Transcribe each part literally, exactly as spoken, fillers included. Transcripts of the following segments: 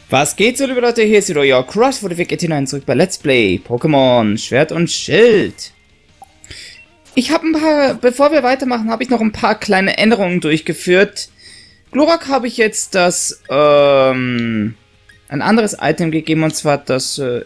Was geht so, liebe Leute? Hier ist wieder euer Cross for the Wicked hinein zurück bei Let's Play Pokémon Schwert und Schild. Ich habe ein paar, bevor wir weitermachen, habe ich noch ein paar kleine Änderungen durchgeführt. Glurak habe ich jetzt das, ähm, ein anderes Item gegeben, und zwar das, äh,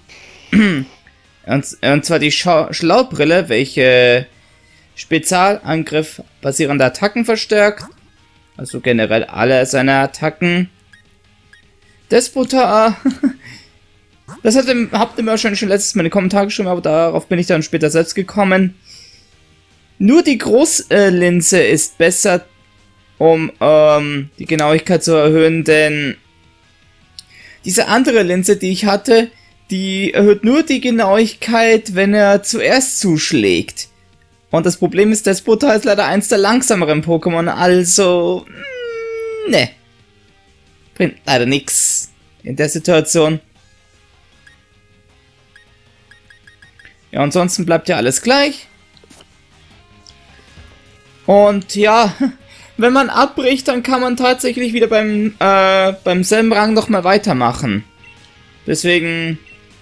und, und zwar die Schau Schlaubrille, welche Spezialangriff basierende Attacken verstärkt. Also generell alle seine Attacken. Despota, das hat im, habt ihr mir wahrscheinlich schon letztes Mal in die Kommentare geschrieben, aber darauf bin ich dann später selbst gekommen. Nur die Großlinse ist besser, um ähm, die Genauigkeit zu erhöhen, denn diese andere Linse, die ich hatte, die erhöht nur die Genauigkeit, wenn er zuerst zuschlägt. Und das Problem ist, Despota ist leider eins der langsameren Pokémon, also ne. Bringt leider nichts in der Situation. Ja, ansonsten bleibt ja alles gleich. Und ja, wenn man abbricht, dann kann man tatsächlich wieder beim, äh, beim selben Rang nochmal weitermachen. Deswegen,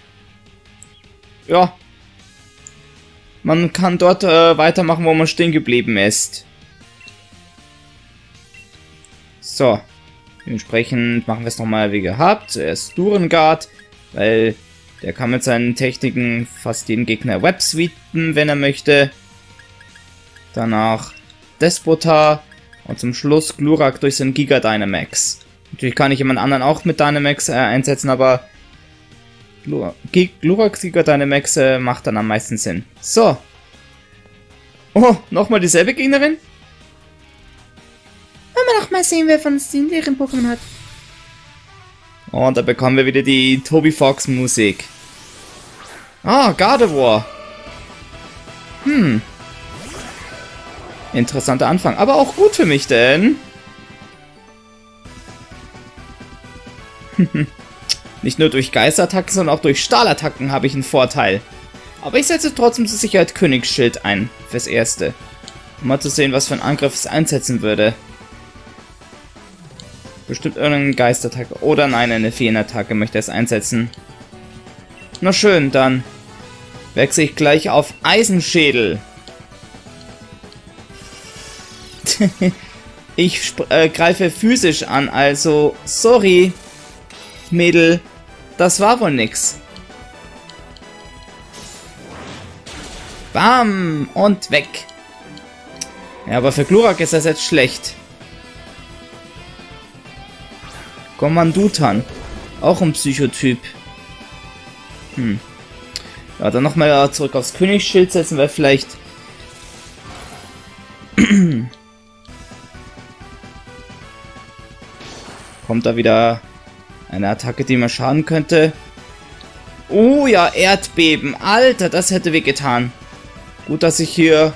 ja, man kann dort äh, weitermachen, wo man stehen geblieben ist. So. Dementsprechend machen wir es nochmal wie gehabt. Zuerst Durengard, weil der kann mit seinen Techniken fast jeden Gegner websweepen, wenn er möchte. Danach Despota und zum Schluss Glurak durch seinen Giga Dynamax. Natürlich kann ich jemand anderen auch mit Dynamax äh, einsetzen, aber Gluraks Giga Dynamax äh, macht dann am meisten Sinn. So. Oh, nochmal dieselbe Gegnerin? Wollen wir doch mal sehen, wer von uns den deren Pokémon hat. Und da bekommen wir wieder die Toby Fox Musik. Ah, Gardevoir. Hm. Interessanter Anfang, aber auch gut für mich, denn nicht nur durch Geistattacken, sondern auch durch Stahlattacken habe ich einen Vorteil. Aber ich setze trotzdem zur Sicherheit Königsschild ein, fürs Erste. Um mal zu sehen, was für einen Angriff es einsetzen würde. Bestimmt irgendeine Geistattacke. Oder nein, eine Feenattacke möchte es einsetzen. Na schön, dann wechsle ich gleich auf Eisenschädel. ich äh, greife physisch an, also sorry, Mädel, das war wohl nix. Bam! Und weg. Ja, aber für Glurak ist das jetzt schlecht. Kommandutan. Auch ein Psychotyp. Hm. Ja, dann nochmal zurück aufs Königsschild setzen wir vielleicht. Kommt da wieder eine Attacke, die mir schaden könnte. Oh ja, Erdbeben. Alter, das hätte wehgetan. Gut, dass ich hier...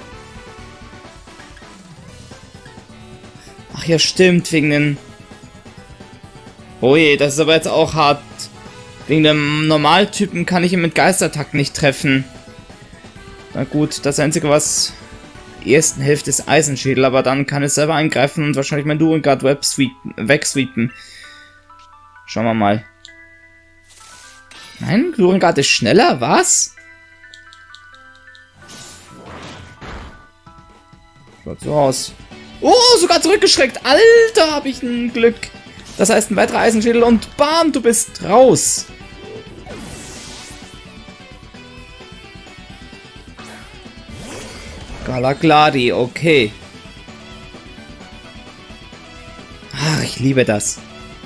Ach ja, stimmt, wegen den... Oh je, das ist aber jetzt auch hart. Wegen dem Normaltypen kann ich ihn mit Geistattacken nicht treffen. Na gut, das Einzige, was ersten hilft, ist Eisenschädel, aber dann kann es selber eingreifen und wahrscheinlich mein Durengard wegsweepen. Schauen wir mal. Nein, Durengard ist schneller, was? Schaut so aus. Oh, sogar zurückgeschreckt. Alter, habe ich ein Glück. Das heißt, ein weiterer Eisenschädel und bam, du bist raus. Galagladi, okay. Ach, ich liebe das.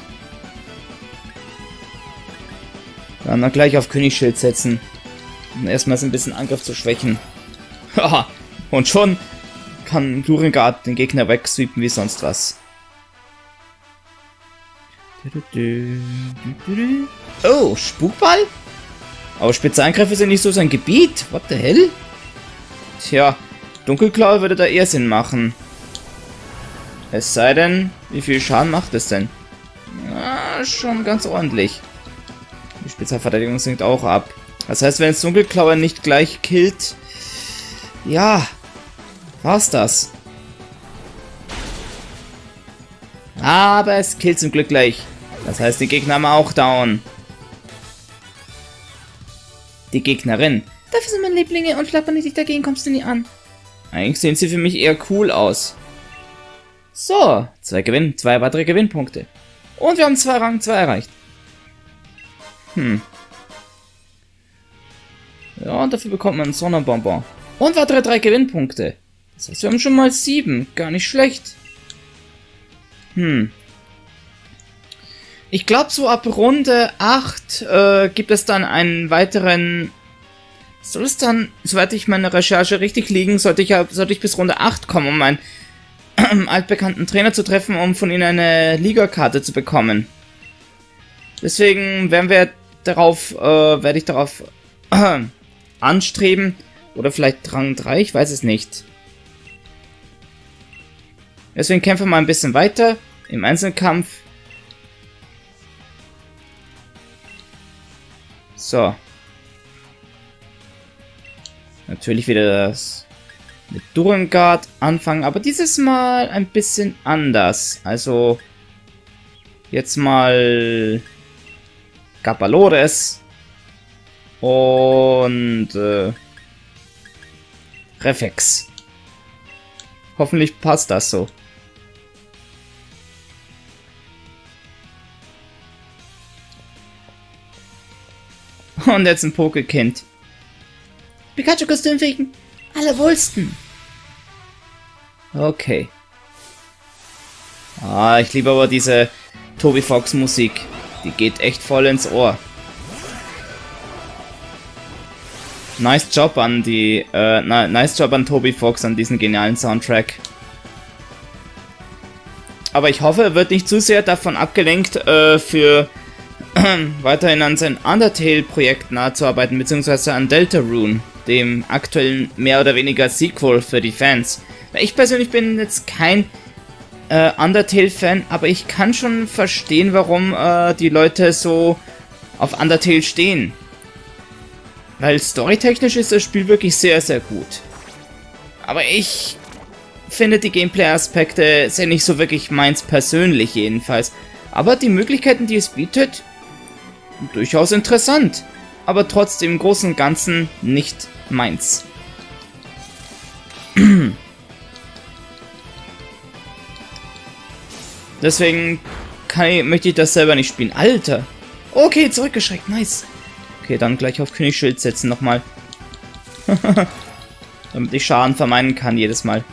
Dann noch gleich auf Königsschild setzen. Um erstmal so ein bisschen Angriff zu schwächen. Haha, und schon kann Durengard den Gegner wegsweepen wie sonst was. Oh, Spukball? Aber Spezialangriffe sind nicht so sein Gebiet. What the hell? Tja, Dunkelklaue würde da eher Sinn machen. Es sei denn, wie viel Schaden macht es denn? Ja, schon ganz ordentlich. Die Spezialverteidigung sinkt auch ab. Das heißt, wenn es Dunkelklaue nicht gleich killt, ja, war's das. Aber es killt zum Glück gleich. Das heißt, die Gegner haben auch down. Die Gegnerin. Dafür sind meine Lieblinge und schlappern nicht dagegen, kommst du nie an. Eigentlich sehen sie für mich eher cool aus. So, zwei Gewinn, zwei weitere Gewinnpunkte. Und wir haben zwei Rang zwei erreicht. Hm. Ja, und dafür bekommt man einen Sonnenbonbon. Und weitere drei Gewinnpunkte. Das heißt, wir haben schon mal sieben. Gar nicht schlecht. Hm. Ich glaube, so ab Runde acht äh, gibt es dann einen weiteren... Soll es dann, soweit ich meine Recherche richtig liegen, sollte ich, sollte ich bis Runde acht kommen, um einen äh, altbekannten Trainer zu treffen, um von ihnen eine Liga-Karte zu bekommen. Deswegen werden wir darauf, äh, werde ich darauf äh, anstreben. Oder vielleicht Rang drei, ich weiß es nicht. Deswegen kämpfen wir mal ein bisschen weiter im Einzelkampf. So. Natürlich wieder das mit Durengard anfangen, aber dieses Mal ein bisschen anders. Also jetzt mal Gapalores und äh, Reflex. Hoffentlich passt das so. Und jetzt ein Pokekind. Pikachu-Kostümfähigen. Allerwohlsten. Okay. Ah, ich liebe aber diese Toby Fox Musik. Die geht echt voll ins Ohr. Nice Job an die, äh, nice Job an Toby Fox an diesen genialen Soundtrack. Aber ich hoffe, er wird nicht zu sehr davon abgelenkt, äh, für weiterhin an sein Undertale-Projekt nachzuarbeiten, beziehungsweise an Deltarune, dem aktuellen mehr oder weniger Sequel für die Fans. Ich persönlich bin jetzt kein äh, Undertale-Fan, aber ich kann schon verstehen, warum äh, die Leute so auf Undertale stehen. Weil storytechnisch ist das Spiel wirklich sehr, sehr gut. Aber ich finde die Gameplay-Aspekte sind nicht so wirklich meins persönlich jedenfalls. Aber die Möglichkeiten, die es bietet, durchaus interessant. Aber trotzdem im Großen und Ganzen nicht meins. Deswegen kann ich, möchte ich das selber nicht spielen. Alter! Okay, zurückgeschreckt, nice. Okay, dann gleich auf Königsschild setzen nochmal. Damit ich Schaden vermeiden kann jedes Mal.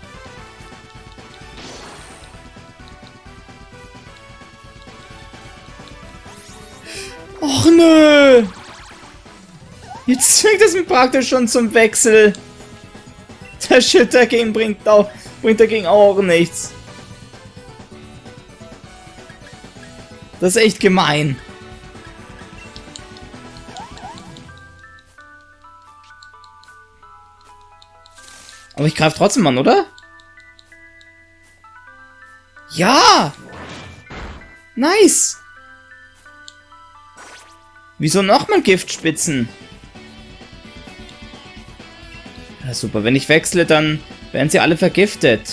Och nö! Jetzt zwingt es mich praktisch schon zum Wechsel. Der Shit dagegen bringt, auch, bringt dagegen auch nichts. Das ist echt gemein. Aber ich greife trotzdem an, oder? Ja! Nice! Wieso nochmal Giftspitzen? Ja, super. Wenn ich wechsle, dann werden sie alle vergiftet.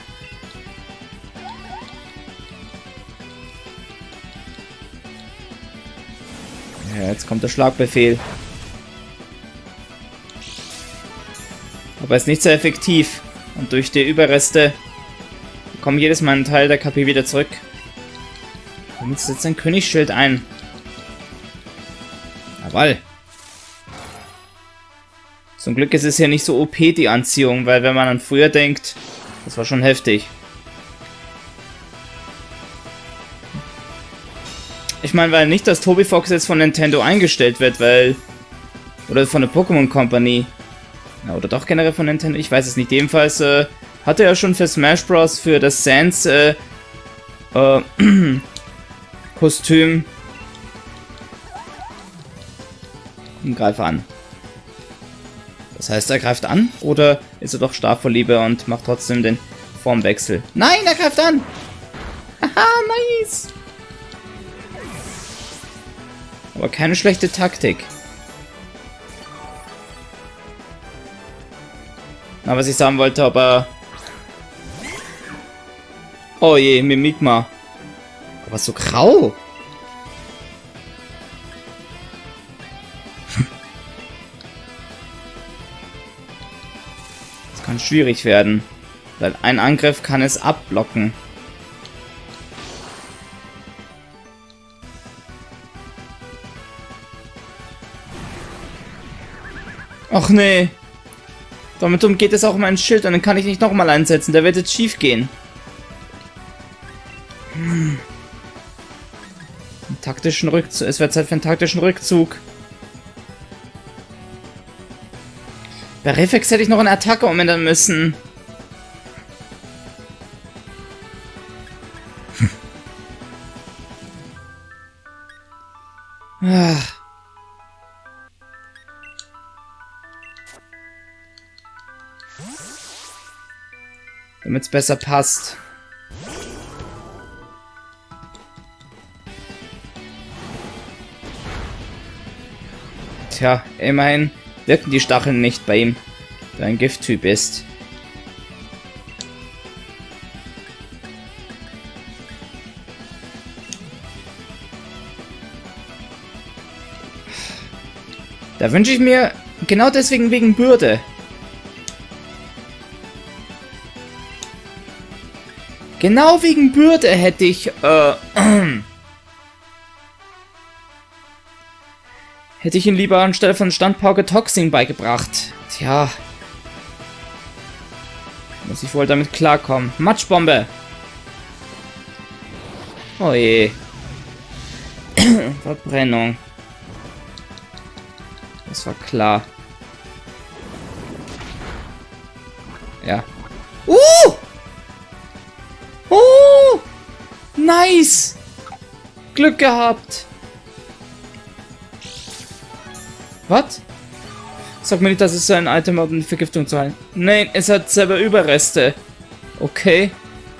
Ja, jetzt kommt der Schlagbefehl. Aber ist nicht sehr effektiv. Und durch die Überreste bekommen jedes Mal einen Teil der K P wieder zurück. Damit setzt ein Königsschild ein. Jawohl. Zum Glück ist es ja nicht so O P, die Anziehung, weil wenn man an früher denkt, das war schon heftig. Ich meine, weil nicht, dass Toby Fox jetzt von Nintendo eingestellt wird, weil... Oder von der Pokémon Company. Ja, oder doch generell von Nintendo, ich weiß es nicht. Jedenfalls äh, hatte er schon für Smash Bros. Für das Sans äh, äh, Kostüm. Und greife an. Das heißt, er greift an? Oder ist er doch stark vor Liebe und macht trotzdem den Formwechsel? Nein, er greift an! Haha, nice! Aber keine schlechte Taktik. Na, was ich sagen wollte, aber... Oh je, Mimikma. Aber so grau. kann schwierig werden. Weil ein Angriff kann es abblocken. Ach nee. Damit umgeht es auch mein Schild und dann kann ich nicht nochmal einsetzen. Der wird jetzt schief gehen. Hm. Einen taktischen Rückzug. Es wird Zeit für einen taktischen Rückzug. Bei Reflex hätte ich noch eine Attacke umändern müssen. Ah. Damit es besser passt. Tja, immerhin wirken die Stacheln nicht bei ihm, der ein Gifttyp ist. Da wünsche ich mir genau deswegen wegen Bürde. Genau wegen Bürde hätte ich, äh, hätte ich ihn lieber anstelle von Standpauke Toxin beigebracht. Tja. Muss ich wohl damit klarkommen. Matschbombe. Oh je. Verbrennung. Das war klar. Ja. Uh! Oh! Nice! Glück gehabt! Was? Sag mir nicht, dass es so ein Item hat, um Vergiftung zu heilen. Nein, es hat selber Überreste. Okay.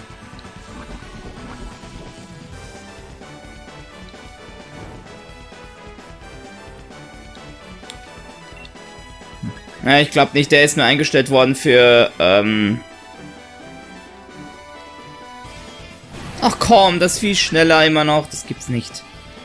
Ja, ich glaube nicht, der ist nur eingestellt worden für, ähm... Ach komm, das ist viel schneller immer noch. Das gibt's nicht.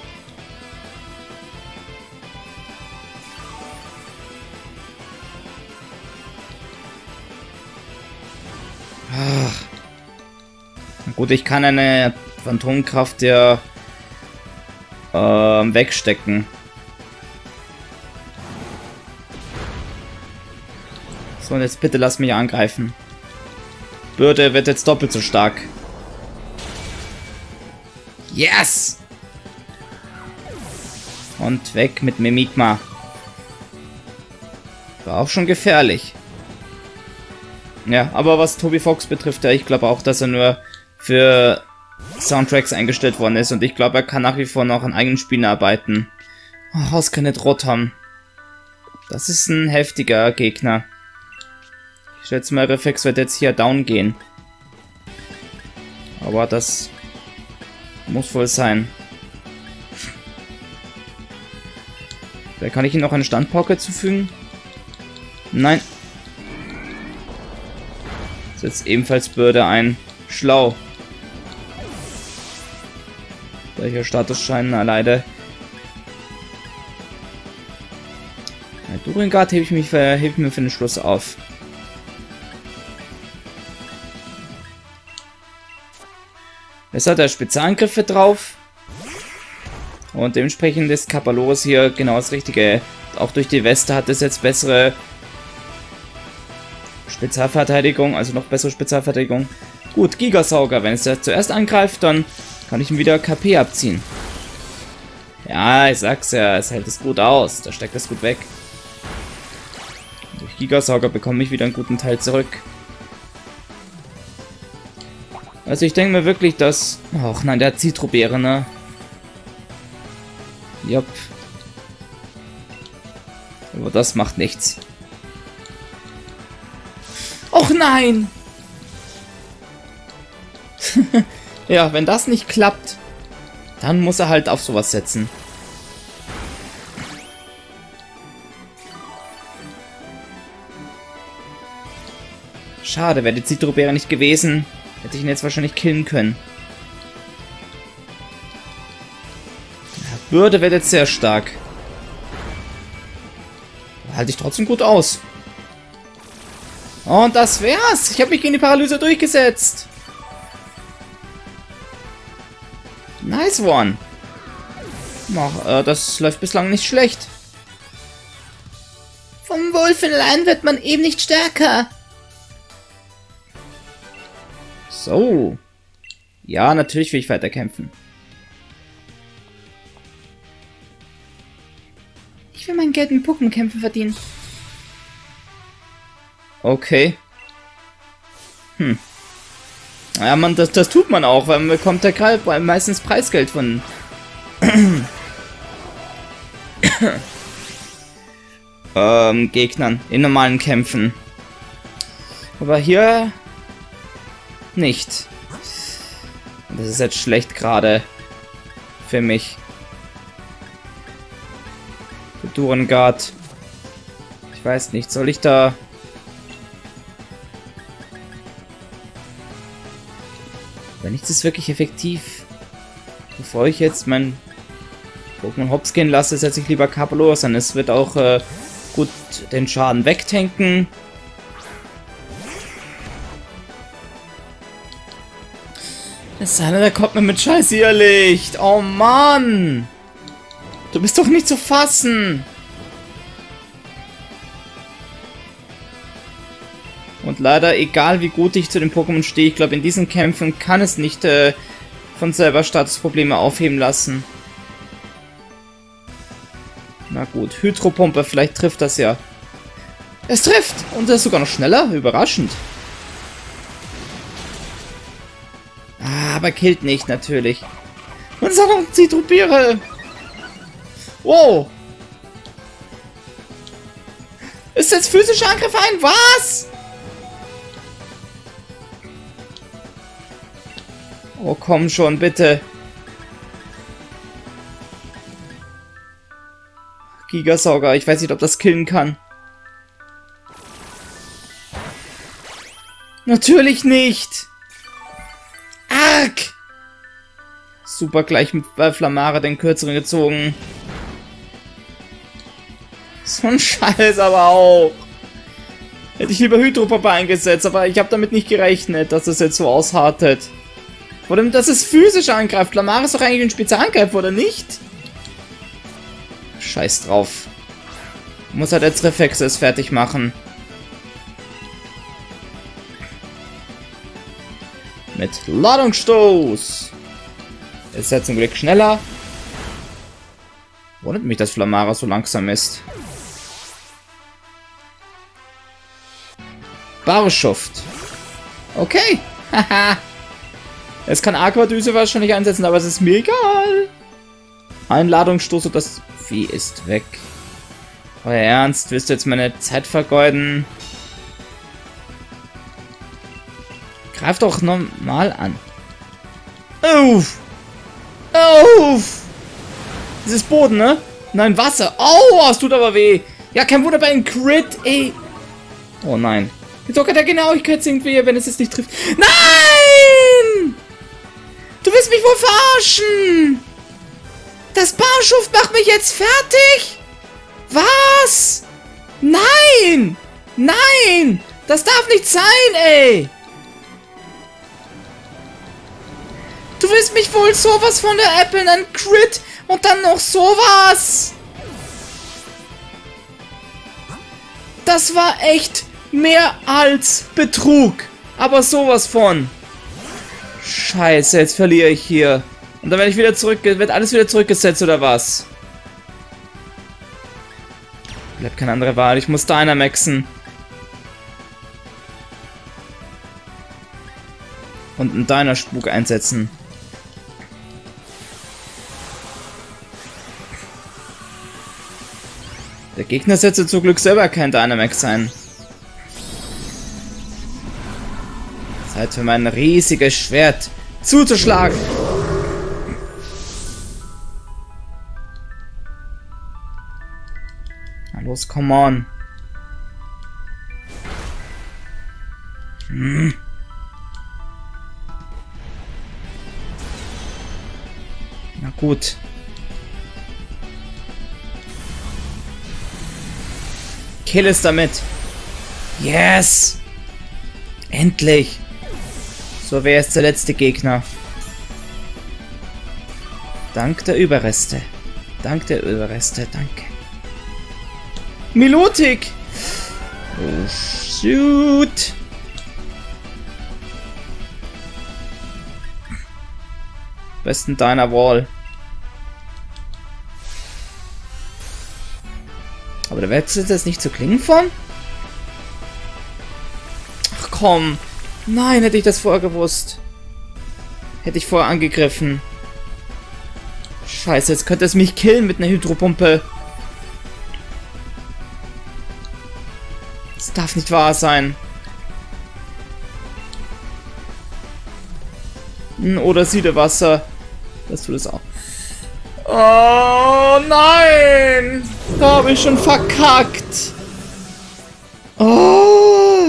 Ach. Na gut, ich kann eine Phantomkraft ja ähm, wegstecken. So, und jetzt bitte lass mich angreifen. Bürde wird jetzt doppelt so stark. Yes! Und weg mit Mimikma. War auch schon gefährlich. Ja, aber was Toby Fox betrifft, ja, ich glaube auch, dass er nur für Soundtracks eingestellt worden ist. Und ich glaube, er kann nach wie vor noch an eigenen Spielen arbeiten. Oh, ausgerechnet Rotom. Das ist ein heftiger Gegner. Ich schätze mal, Reflex wird jetzt hier down gehen. Aber das muss wohl sein. Vielleicht kann ich ihm noch eine Standpauke zufügen? Nein. Setzt ebenfalls Bürde ein. Schlau. Welcher Statusschein erleide. Ja, Duringard hebe ich, mich für, hebe ich mir für den Schluss auf. Es hat er Spezialangriffe drauf. Und dementsprechend ist Kapaloris hier genau das Richtige. Auch durch die Weste hat es jetzt bessere Spezialverteidigung, also noch bessere Spezialverteidigung. Gut, Gigasauger. Wenn es ja zuerst angreift, dann kann ich ihm wieder K P abziehen. Ja, ich sag's ja, es hält es gut aus. Da steckt es gut weg. Durch Gigasauger bekomme ich wieder einen guten Teil zurück. Also ich denke mir wirklich, dass... Ach nein, der hat Zitrobeere, ne? Jupp. Aber das macht nichts. Och nein! Ja, wenn das nicht klappt, dann muss er halt auf sowas setzen. Schade, wäre die Zitrobeere nicht gewesen, hätte ich ihn jetzt wahrscheinlich killen können. Ja, Bürde wird jetzt sehr stark. Halte ich trotzdem gut aus. Und das wär's. Ich habe mich gegen die Paralyse durchgesetzt. Nice one. Ach, äh, das läuft bislang nicht schlecht. Vom Wolfen allein wird man eben nicht stärker. So. Ja, natürlich will ich weiterkämpfen. Ich will mein Geld mit Pokémon-Kämpfen verdienen. Okay. Hm. Ja, man, das, das tut man auch, weil man bekommt ja gerade meistens Preisgeld von ähm, Gegnern in normalen Kämpfen. Aber hier nicht. Das ist jetzt schlecht gerade für mich. Für Durengard. Ich weiß nicht, soll ich da... Aber nichts ist wirklich effektiv. Bevor ich jetzt mein Pokémon hops gehen lasse, setze ich lieber Carpelos an. Es wird auch äh, gut den Schaden wegtanken. Es sei denn, der kommt mir mit scheiß Irrlicht. Oh Mann! Du bist doch nicht zu fassen! Und leider, egal wie gut ich zu den Pokémon stehe, ich glaube, in diesen Kämpfen kann es nicht äh, von selber Statusprobleme aufheben lassen. Na gut, Hydropumpe, vielleicht trifft das ja. Es trifft! Und das ist sogar noch schneller, überraschend. Ah, aber killt nicht, natürlich. Und Salon Zitropiere! Wow! Ist jetzt physischer Angriff ein? Was? Oh, komm schon, bitte. Gigasauger, ich weiß nicht, ob das killen kann. Natürlich nicht! Arg! Super, gleich mit äh, Flammare den kürzeren gezogen. So ein Scheiß aber auch. Hätte ich lieber Hydropumpe eingesetzt, aber ich habe damit nicht gerechnet, dass es jetzt so aushartet. Vor allem, dass es physisch angreift. Flammare ist doch eigentlich ein Spezialangreifer, oder nicht? Scheiß drauf. Muss halt jetzt Reflexes fertig machen. Mit Ladungsstoß. Ist ja zum Glück schneller. Wundert mich, dass Flammara so langsam ist. Barschuft. Okay. Haha. Es kann Aquadüse wahrscheinlich einsetzen, aber es ist mir egal. Ein Ladungsstoß und das Vieh ist weg. Euer Ernst? Willst du jetzt meine Zeit vergeuden? Greif doch normal an. Uff! Uff! Das ist Boden, ne? Nein, Wasser. Aua, es tut aber weh. Ja, kein Wunder bei einem Crit, ey. Oh nein. Mit sogar der Genauigkeit sinkt wir, wenn es es nicht trifft. Nein! Du willst mich wohl verarschen! Das Barschuft macht mich jetzt fertig? Was? Nein! Nein! Das darf nicht sein, ey! Du willst mich wohl sowas von der Apple, einen Crit und dann noch sowas? Das war echt mehr als Betrug. Aber sowas von. Scheiße, jetzt verliere ich hier. Und dann werde ich wieder zurück, wird alles wieder zurückgesetzt oder was? Bleibt keine andere Wahl, ich muss Dynamaxen. Und einen Dynaspuk einsetzen. Der Gegner setzt zum Glück selber kein Dynamax ein. Zeit für mein riesiges Schwert zuzuschlagen. Na los, come on. Hm. Na gut. Kill es damit. Yes! Endlich! So wäre es der letzte Gegner. Dank der Überreste. Dank der Überreste, danke. Milotic! Oh, shoot! Besten deiner Wall. Aber der wechselt jetzt nicht zur Klingenform? Ach komm. Nein, hätte ich das vorher gewusst. Hätte ich vorher angegriffen. Scheiße, jetzt könnte es mich killen mit einer Hydropumpe. Das darf nicht wahr sein. Oder Siedewasser. Das tut es auch. Oh nein! Da habe ich schon verkackt. Oh!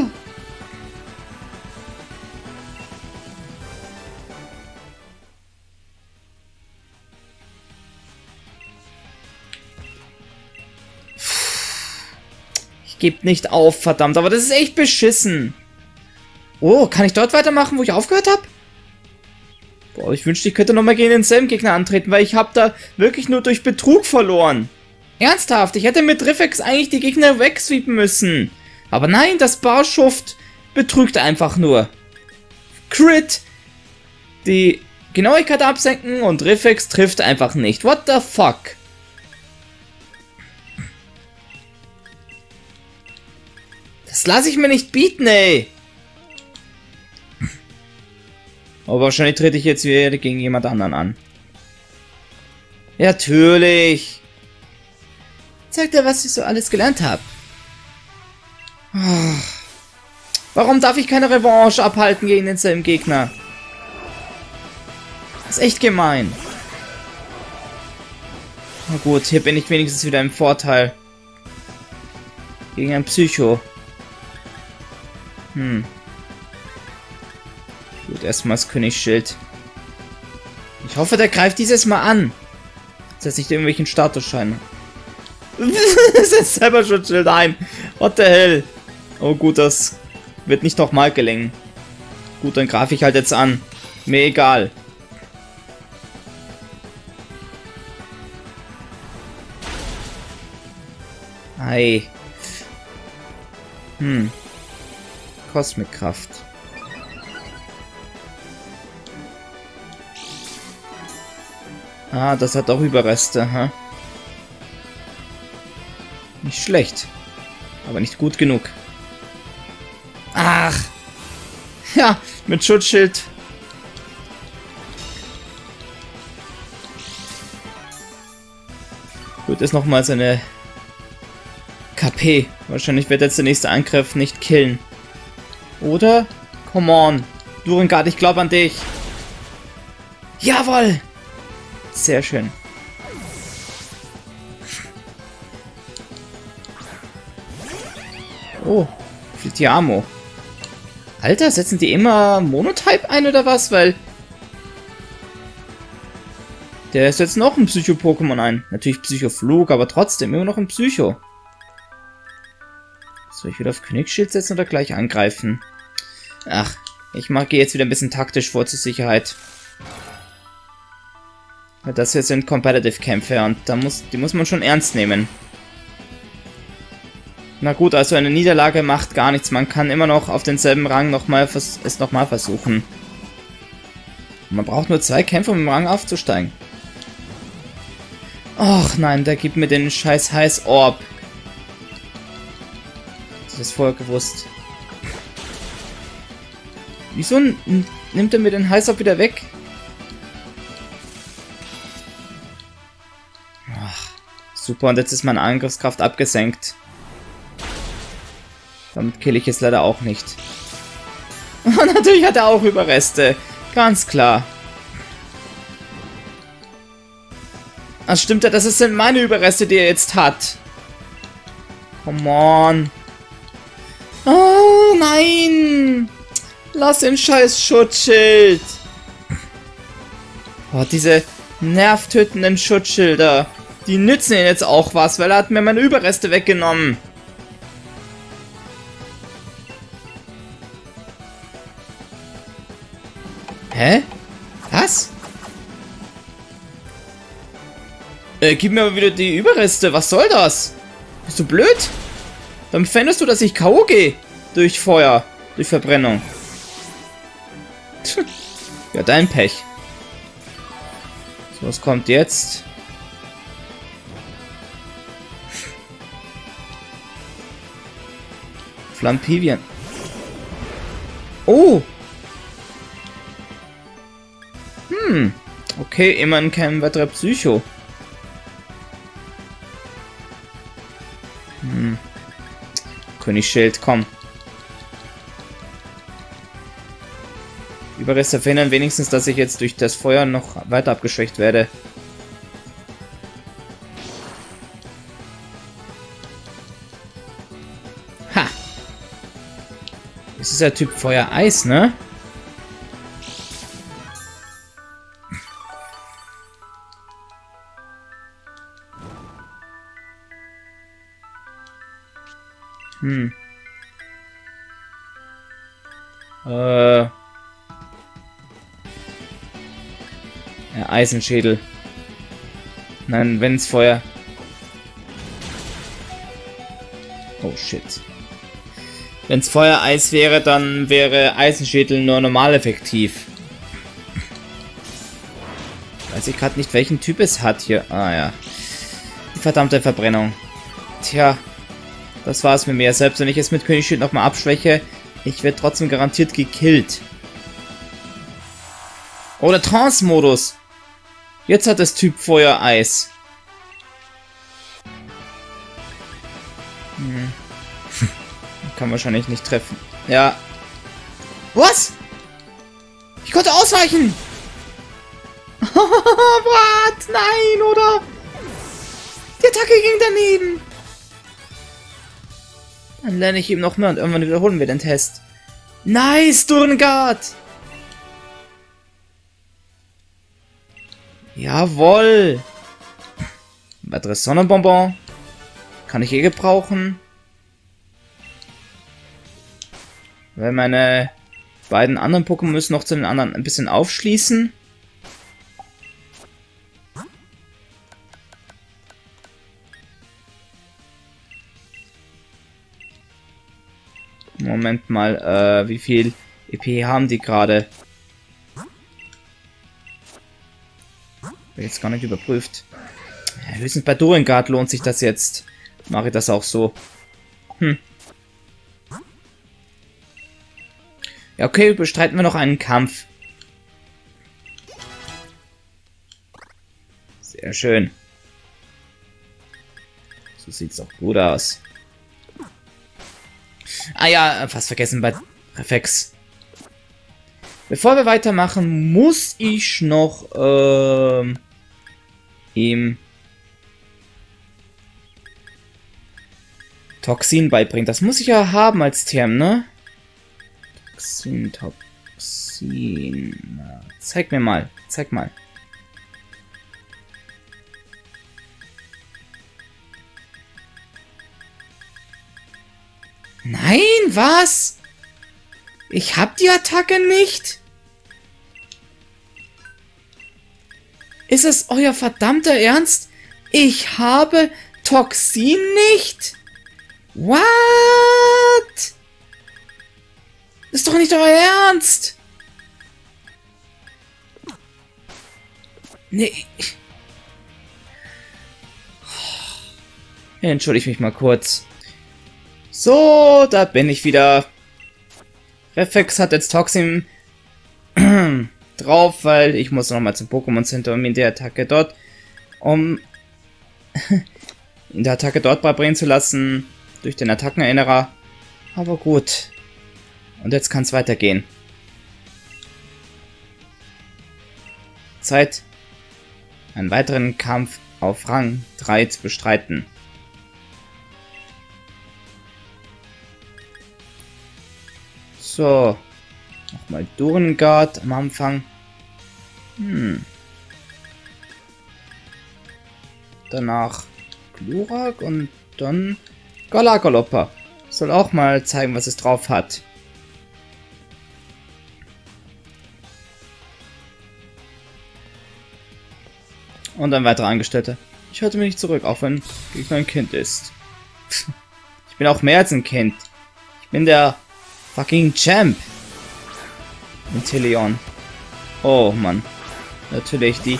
Ich gebe nicht auf, verdammt, aber das ist echt beschissen. Oh, kann ich dort weitermachen, wo ich aufgehört habe? Boah, ich wünschte, ich könnte nochmal gegen denselben Gegner antreten, weil ich habe da wirklich nur durch Betrug verloren. Ernsthaft, ich hätte mit Riffex eigentlich die Gegner wegsweepen müssen. Aber nein, das Barschuft betrügt einfach nur. Crit, die Genauigkeit absenken und Riffex trifft einfach nicht. What the fuck? Das lasse ich mir nicht bieten, ey. Aber wahrscheinlich trete ich jetzt wieder gegen jemand anderen an. Ja, natürlich. Zeig dir, was ich so alles gelernt habe. Warum darf ich keine Revanche abhalten gegen denselben Gegner? Das ist echt gemein. Na gut, hier bin ich wenigstens wieder im Vorteil. Gegen ein Psycho. Hm. Gut, erstmal das Königsschild. Ich hoffe, der greift dieses Mal an. Setzt nicht irgendwelchen Statusschein. Setzt selber Schutzschild ein. What the hell? Oh gut, das wird nicht nochmal gelingen. Gut, dann greife ich halt jetzt an. Mir egal. Ei. Hm. Kosmikkraft. Ah, das hat auch Überreste, ha? Nicht schlecht. Aber nicht gut genug. Ach! Ja, mit Schutzschild. Gut, ist nochmal seine K P. Wahrscheinlich wird jetzt der nächste Angriff nicht killen. Oder? Come on. Durengard, ich glaube an dich. Jawohl! Sehr schön. Oh, Flitiamo. Alter, setzen die immer Monotype ein oder was? Weil der ist jetzt noch ein Psycho-Pokémon ein. Natürlich Psychoflug, aber trotzdem immer noch ein Psycho. Soll ich wieder auf Königsschild setzen oder gleich angreifen? Ach, ich mag jetzt wieder ein bisschen taktisch vor zur Sicherheit. Das hier sind Competitive-Kämpfe und da muss, die muss man schon ernst nehmen. Na gut, also eine Niederlage macht gar nichts. Man kann immer noch auf denselben Rang noch mal vers es nochmal versuchen. Man braucht nur zwei Kämpfe, um im Rang aufzusteigen. Och nein, der gibt mir den scheiß Heiß-Orb. Ich hab das vorher gewusst. Wieso nimmt er mir den Heiß-Orb wieder weg? Ach, super, und jetzt ist meine Angriffskraft abgesenkt. Damit kill ich es leider auch nicht. Und natürlich hat er auch Überreste. Ganz klar. Das stimmt ja, das sind meine Überreste, die er jetzt hat. Come on. Oh nein. Lass den scheiß Schutzschild. Oh, diese nervtötenden Schutzschilder. Die nützen ihn jetzt auch was, weil er hat mir meine Überreste weggenommen. Hä? Was? Äh, gib mir aber wieder die Überreste. Was soll das? Bist du blöd? Dann fändest du, dass ich K O gehe. Durch Feuer. Durch Verbrennung. Ja, dein Pech. So, was kommt jetzt? Flampivien. Oh! Hm. Okay, immerhin kein weiterer Psycho. Hm. Königsschild, komm. Überreste verhindern wenigstens, dass ich jetzt durch das Feuer noch weiter abgeschwächt werde. Ha! Das ist der Typ Feuer-Eis, ne? Hm. Äh. Ja, Eisenschädel. Nein, wenn's Feuer. Oh shit. Wenn's Feuereis wäre, dann wäre Eisenschädel nur normal effektiv. Weiß ich gerade nicht, welchen Typ es hat hier. Ah ja. Die verdammte Verbrennung. Tja. Das war's mit mir. Selbst wenn ich es mit Königsschild nochmal abschwäche, ich werde trotzdem garantiert gekillt. Oder Trance-Modus. Jetzt hat das Typ Feuer Eis. Hm. Kann wahrscheinlich nicht treffen. Ja. Was? Ich konnte ausweichen. Was? Nein, oder? Die Attacke ging daneben. Dann lerne ich eben noch mehr und irgendwann wiederholen wir den Test. Nice, Durngard! Jawohl! Ein weiteres Sonnenbonbon. Kann ich eh gebrauchen. Weil meine beiden anderen Pokémon müssen noch zu den anderen ein bisschen aufschließen. Moment mal, äh, wie viel E P haben die gerade? Jetzt gar nicht überprüft. Ja, höchstens bei Durengard lohnt sich das jetzt. Mache ich das auch so. Hm. Ja, okay, bestreiten wir noch einen Kampf. Sehr schön. So sieht's auch gut aus. Ah ja, fast vergessen bei Reflex. Bevor wir weitermachen, muss ich noch ähm, ihm Toxin beibringen. Das muss ich ja haben als Term, ne? Toxin, Toxin. Na, zeig mir mal, zeig mal. Nein, was? Ich hab die Attacke nicht? Ist es euer verdammter Ernst? Ich habe Toxin nicht? What? Ist doch nicht euer Ernst? Nee. Entschuldige mich mal kurz. So, da bin ich wieder. Reflex hat jetzt Toxin drauf, weil ich muss nochmal zum Pokémon Center, um ihn die Attacke dort, um in der Attacke dort beibringen zu lassen, durch den Attackenerinnerer. Aber gut. Und jetzt kann es weitergehen. Zeit, einen weiteren Kampf auf Rang drei zu bestreiten. So, nochmal Durengard am Anfang. Hm. Danach Glurak und dann Galagolopper. Soll auch mal zeigen, was es drauf hat. Und ein weiterer Angestellter. Ich halte mich nicht zurück, auch wenn Gegner ein Kind ist. Ich bin auch mehr als ein Kind. Ich bin der fucking Champ. Inteleon. Oh Mann. Natürlich die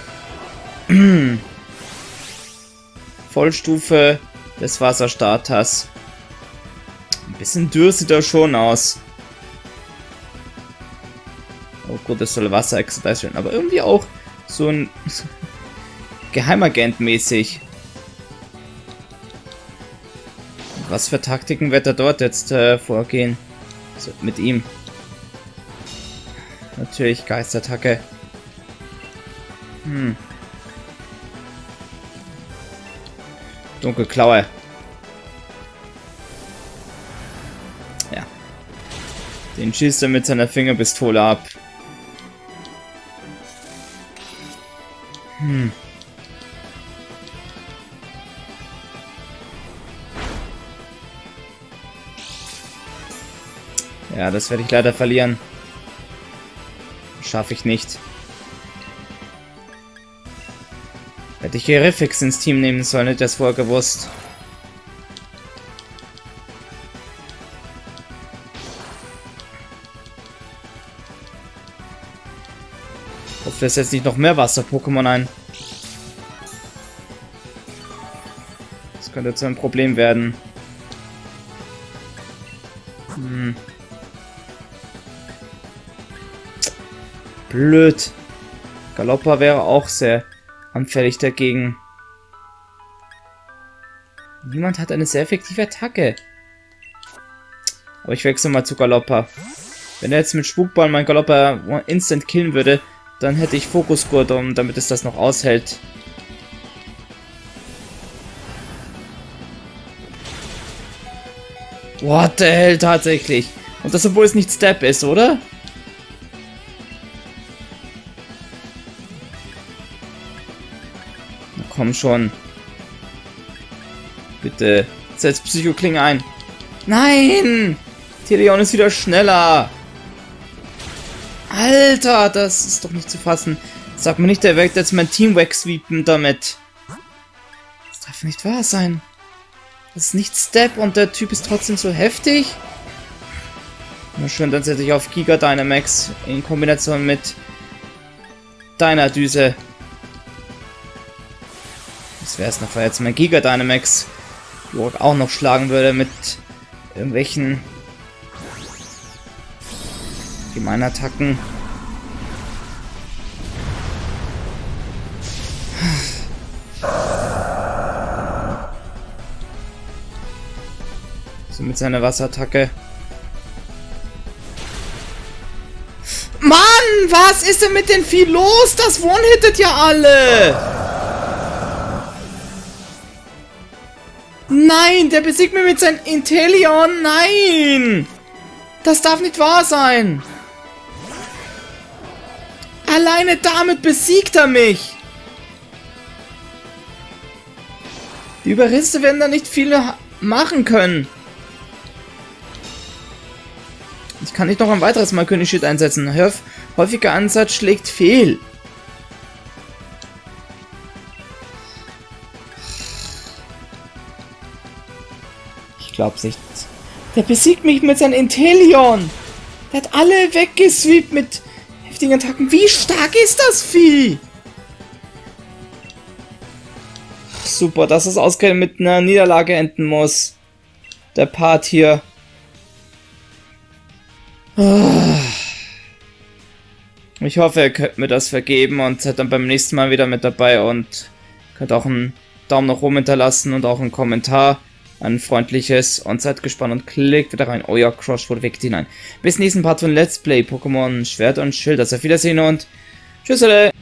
Vollstufe des Wasserstarters. Ein bisschen dürr sieht er schon aus. Oh gut, das soll Wasser-Exodus werden, aber irgendwie auch so ein Geheimagent-mäßig. Was für Taktiken wird er dort jetzt äh, vorgehen? So, mit ihm. Natürlich Geistattacke. Hm. Dunkelklaue. Ja. Den schießt er mit seiner Fingerpistole ab. Hm. Ja, das werde ich leider verlieren. Schaffe ich nicht. Hätte ich Gerifix ins Team nehmen sollen, hätte ich das vorher gewusst. Ich hoffe, es setzt nicht noch mehr Wasser-Pokémon ein. Das könnte zu einem Problem werden. Hm. Blöd. Galoppa wäre auch sehr anfällig dagegen. Niemand hat eine sehr effektive Attacke. Aber ich wechsle mal zu Galoppa. Wenn er jetzt mit Spukball meinen Galoppa instant killen würde, dann hätte ich Fokusgurt, um, damit es das noch aushält. What the hell, tatsächlich. Und das, obwohl es nicht Step ist, oder? Na komm schon. Bitte, setz Psychoklinge ein. Nein! Teleon ist wieder schneller. Alter, das ist doch nicht zu fassen. Sag mir nicht, der wird jetzt mein Team wegsweepen damit. Das darf nicht wahr sein. Das ist nicht Step und der Typ ist trotzdem so heftig. Na schön, dann setze ich auf Giga Dynamax in Kombination mit deiner Düse. Das wäre es noch, weil jetzt mein Giga Dynamax auch noch schlagen würde mit irgendwelchen gemeinen Attacken. So mit seiner Wasserattacke. Mann, was ist denn mit dem Vieh los? Das one-hittet ja alle! Nein, der besiegt mich mit seinem Inteleon. Nein! Das darf nicht wahr sein! Alleine damit besiegt er mich! Die Überreste werden da nicht viele machen können. Ich kann nicht noch ein weiteres Mal König Shit einsetzen. Häuf häufiger Ansatz schlägt fehl. Ich glaub's nicht. Der besiegt mich mit seinem Inteleon. Der hat alle weggesweept mit heftigen Attacken. Wie stark ist das Vieh? Super, dass es ausgerechnet mit einer Niederlage enden muss. Der Part hier. Ich hoffe, ihr könnt mir das vergeben und seid dann beim nächsten Mal wieder mit dabei und könnt auch einen Daumen nach oben hinterlassen und auch einen Kommentar, ein freundliches, und seid gespannt und klickt wieder rein. Euer Crossword Weg hinein. Bis nächsten Part von Let's Play Pokémon Schwert und Schild. Also auf Wiedersehen und tschüss alle.